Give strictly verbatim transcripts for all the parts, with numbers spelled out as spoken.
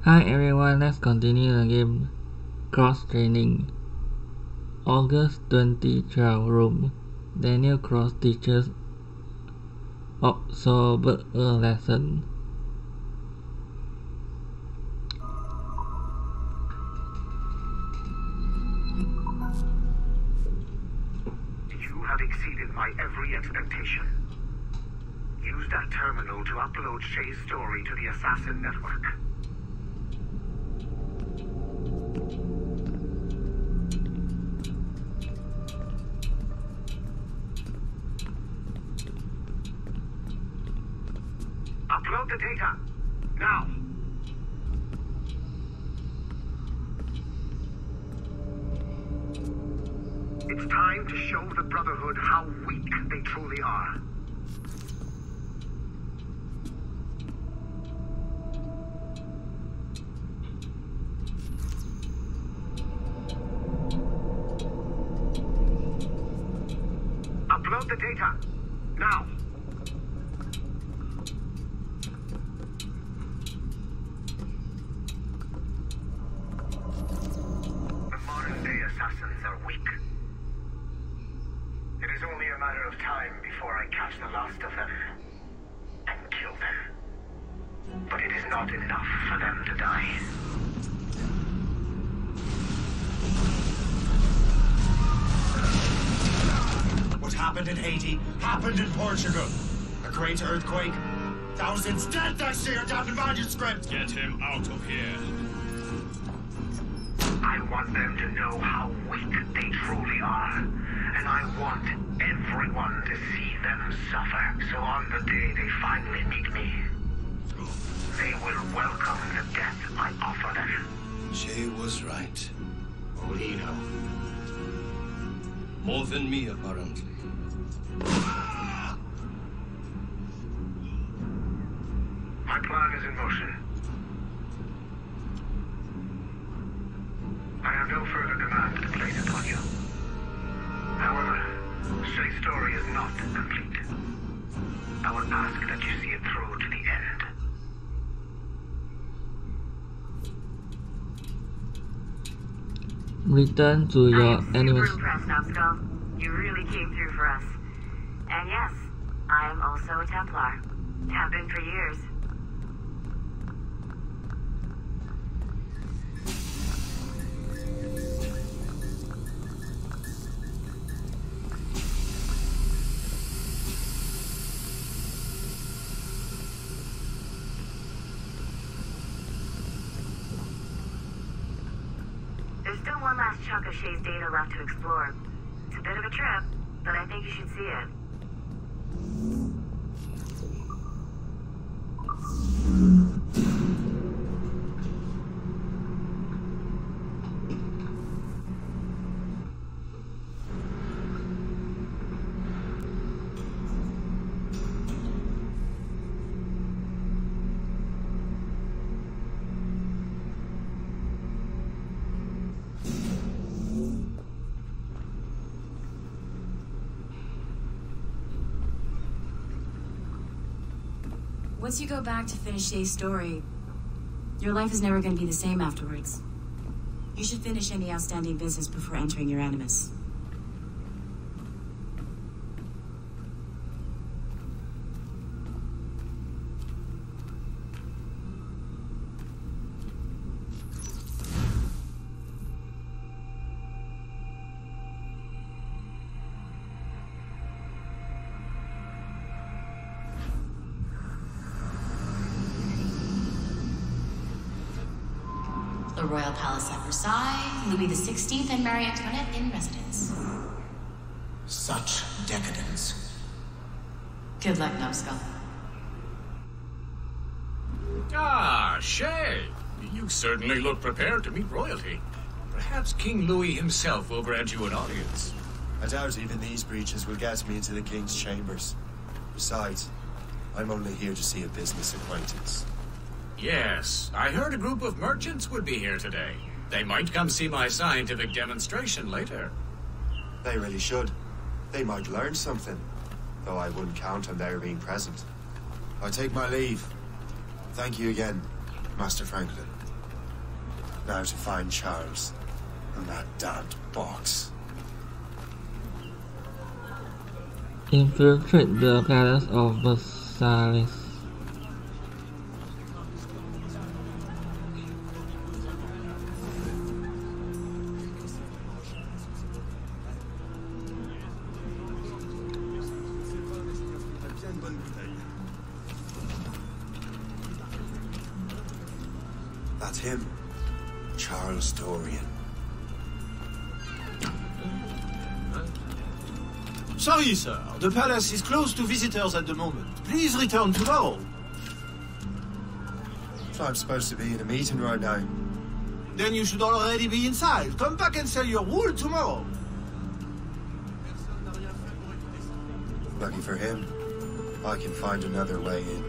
Hi everyone, let's continue the game Cross Training. August twenty twelve Room. Daniel Cross teaches Observer a lesson. You have exceeded my every expectation. Use that terminal to upload Shay's story to the Assassin Network. Upload the data, now! It's time to show the Brotherhood how weak they truly are. Upload the data, now! The modern-day assassins are weak. It is only a matter of time before I catch the last of them and kill them. But it is not enough for them to die. What happened in Haiti happened in Portugal. A great earthquake. Thousands dead thanks to your damned manuscript. Get him out of here. I want them to know how weak they truly are. And I want everyone to see them suffer. So on the day they finally meet me, they will welcome the death I offer them. Shay was right. What do you know? More than me, apparently. My plan is in motion. I have no further demands to place upon you. However, Shay's story is not complete. I will ask that you see it through to the end. Return to your I'm animals. super impressed, Numbskull. You really came through for us. And yes, I am also a Templar. Have been for years. There's still one last chunk of Shay's data left to explore. It's a bit of a trip, but I think you should see it. Once you go back to finish Shay's story, your life is never going to be the same afterwards. You should finish any outstanding business before entering your Animus. The Royal Palace at Versailles, Louis the Sixteenth and Marie Antoinette in residence. Such decadence. Good luck, Numbskull. Ah, Shay. You certainly look prepared to meet royalty. Perhaps King Louis himself will grant you an audience. I doubt even these breaches will get me into the king's chambers. Besides, I'm only here to see a business acquaintance. Yes, I heard a group of merchants would be here today. They might come see my scientific demonstration later. They really should. They might learn something. Though I wouldn't count on their being present. I take my leave. Thank you again, Master Franklin. Now to find Charles and that damned box. Infiltrate the palace of Versailles. That's him. Charles Dorian. Sorry, sir. The palace is closed to visitors at the moment. Please return tomorrow. I'm supposed to be in a meeting right now. Then you should already be inside. Come back and sell your wool tomorrow. Lucky for him, I can find another way in.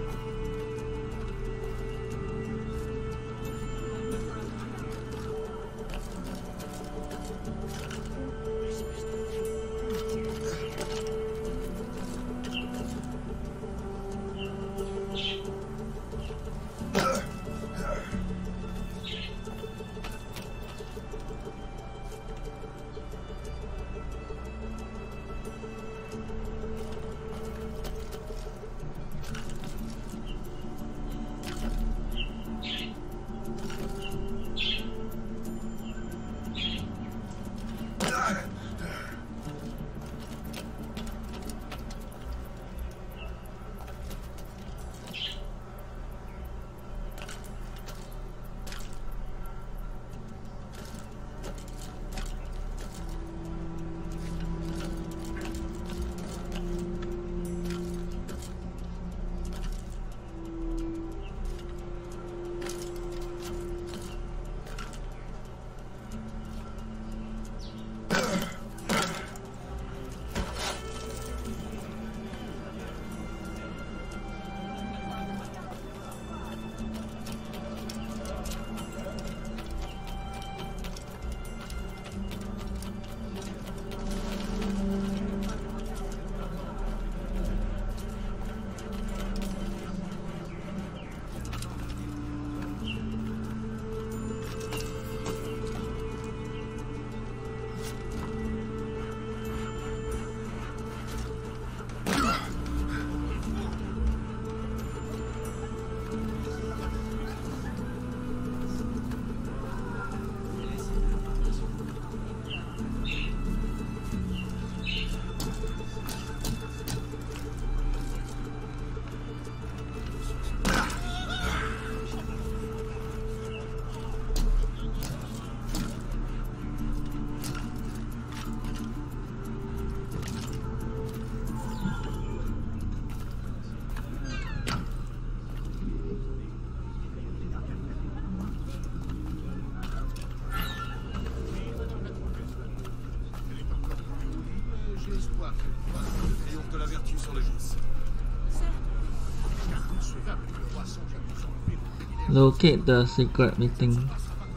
Locate the secret meeting.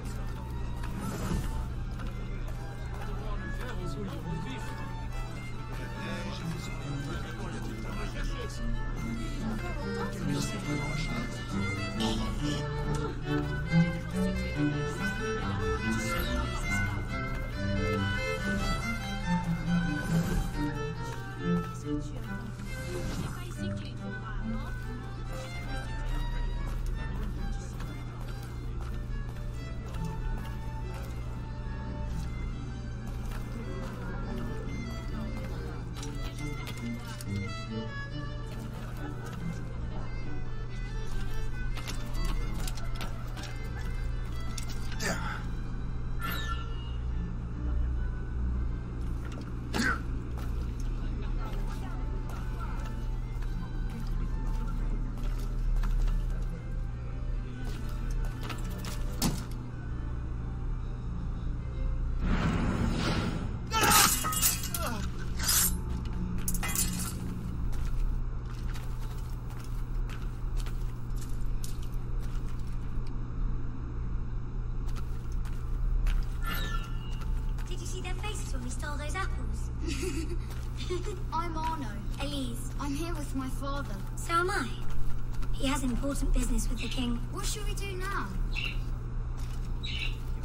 Stole those apples. I'm Arno. Elise. I'm here with my father. So am I. He has important business with the king. What should we do now?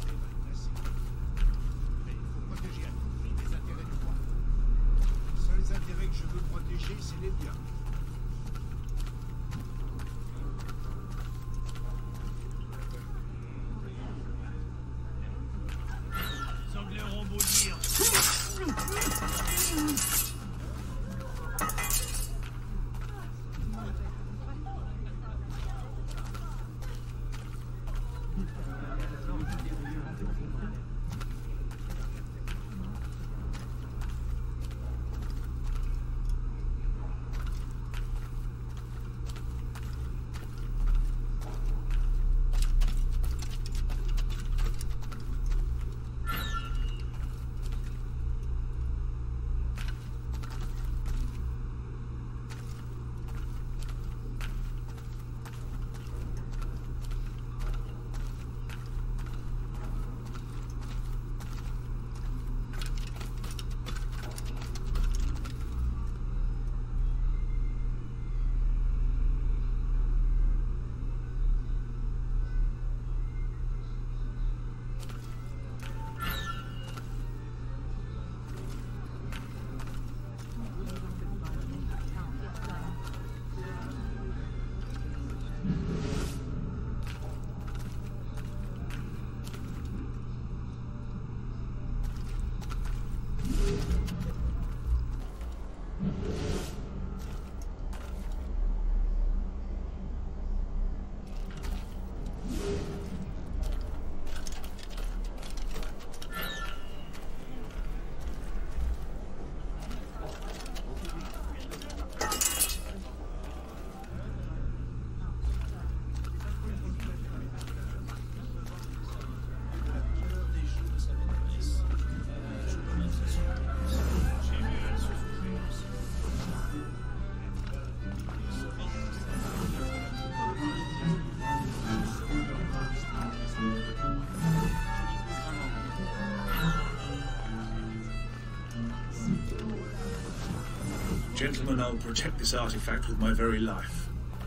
Gentlemen, I'll protect this artifact with my very life.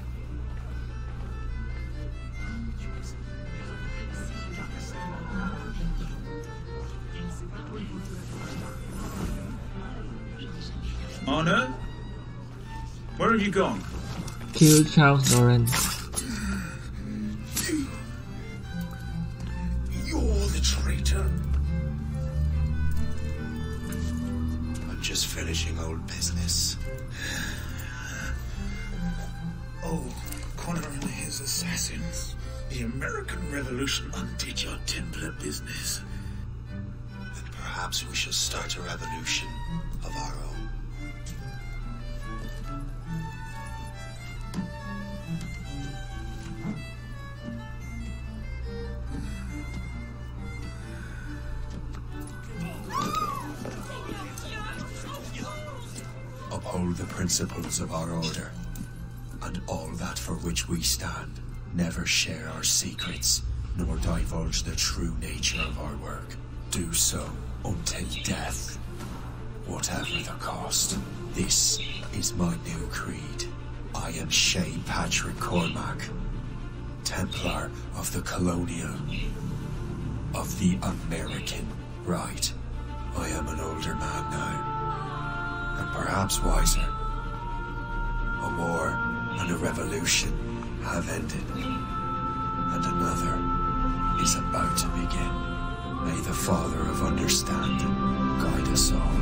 Arno? Where have you gone? Kill Charles Lauren. You're the traitor. I'm just finishing old business. Oh, Connor and his assassins. The American Revolution undid your Templar business. And perhaps we shall start a revolution of our own. Uphold the principles of our order, and all that for which we stand. Never share our secrets, nor divulge the true nature of our work. Do so until death, whatever the cost. This is my new creed. I am Shay Patrick Cormac, Templar of the Colonial, of the American Right. I am an older man now, and perhaps wiser. A war and a revolution have ended, and another is about to begin. May the Father of Understanding guide us all.